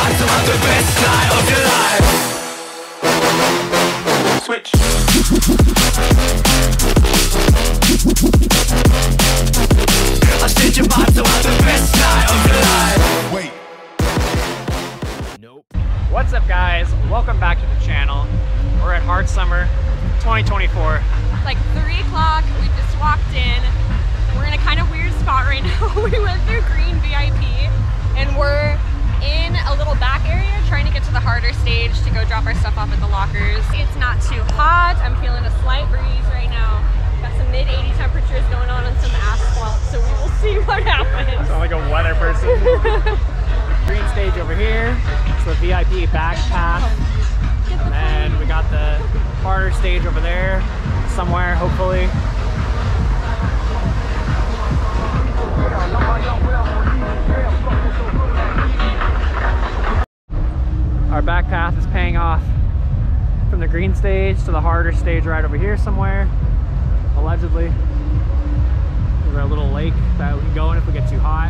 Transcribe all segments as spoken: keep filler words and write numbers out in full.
about to have the best night of your life. Switch. I said you're about to have the best night of your life. Wait. Nope. What's up, guys? Welcome back to the channel. We're at Hard Summer twenty twenty-four. It's like three o'clock. We just walked in. We're in a kind of weird spot right now. We went through green V I P and we're in a little back area trying to get to the harder stage to go drop our stuff off at the lockers. It's not too hot. I'm feeling a slight breeze right now. Got some mid eighty temperatures going on on some asphalt, so we will see what happens. I sound like a weather person. Green stage over here. It's the V I P back path. And then we got the harder stage over there somewhere, hopefully. Our back path is paying off from the green stage to the harder stage right over here somewhere, allegedly. There's our little lake that we can go in if we get too hot.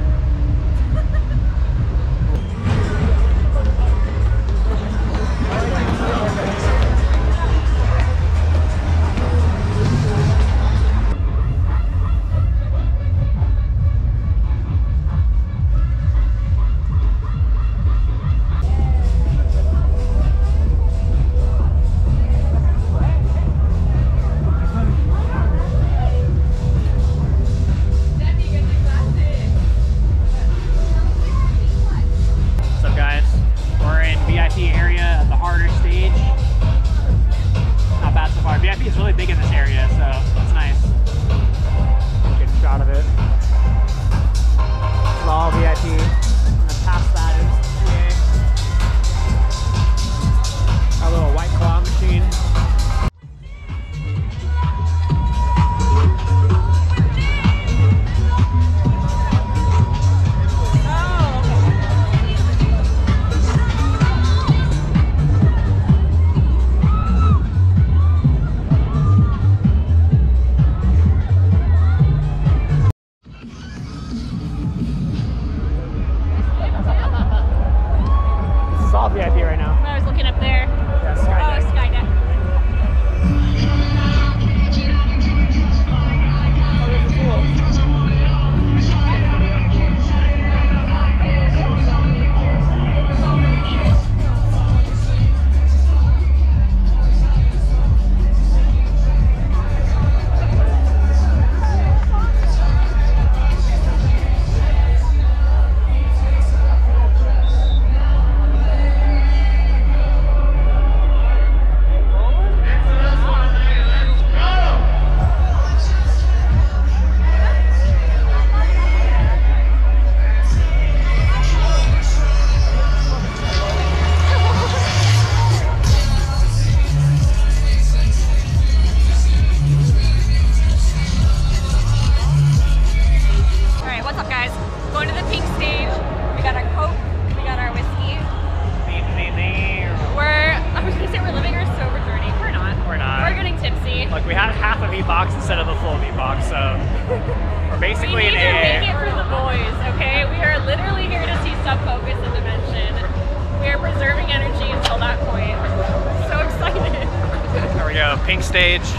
Instead of the full V-box, so we're basically we need in to A A. make it for the boys, okay? We are literally here to see Sub-Focus and Dimension. We are preserving energy until that point. So excited. There we go, pink stage.